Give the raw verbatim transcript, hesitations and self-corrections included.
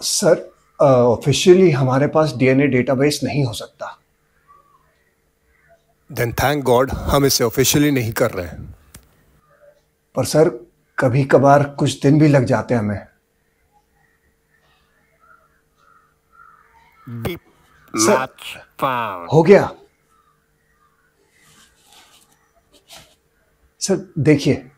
Sir, officially हमारे पास DNA database नहीं हो सकता। देन थैंक गॉड हम इसे ऑफिशियली नहीं कर रहे हैं। पर सर, कभी कभार कुछ दिन भी लग जाते हैं हमें। Deep sir, match found. हो गया। सर देखिए,